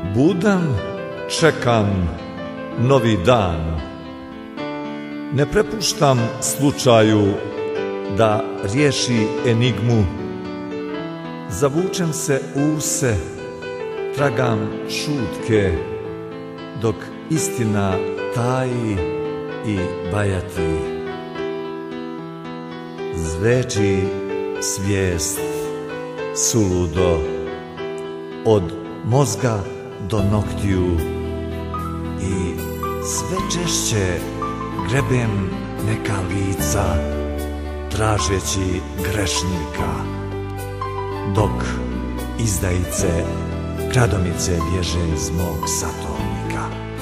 Budan čekam novi dan, ne prepuštam slučaju da riješi enigmu. Zavučem se u se, tragam šutke, dok istina taji i bajati. Zveči svijest suludo, od mozga do noktiju, i sve češće grebem neka lica, tražeći grešnika, dok izdajice kradomice bježe iz mog satovnika.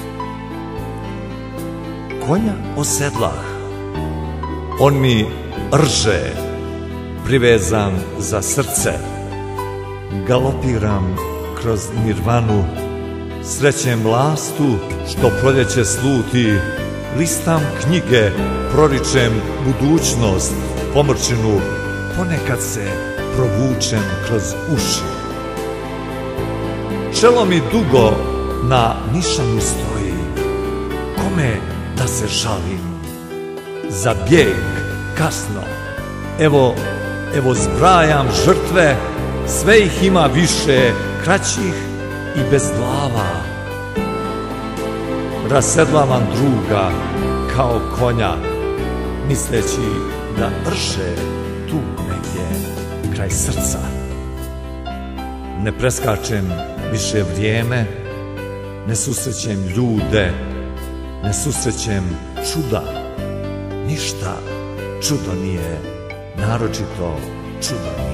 Konja osedlah, on mi rže, privezan za srce. Galopiram kroz nirvanu, srećem lastu što proljeće sluti. Listam knjige, proričem budućnost pomrčinu, ponekad se provučem kroz uši. Čelo mi dugo na nišanu stoji, kome da se žalim? Za bijeg kasno, evo zbrajam žrtve, sve ih ima više, kraćih i bez glava. Rasedlavam druga kao konja, misleći da rže tu negdje kraj srca. Ne preskačem više vrijeme, ne susrećem ljude, ne susrećem čuda. Ništa čudo nije, naročito čudo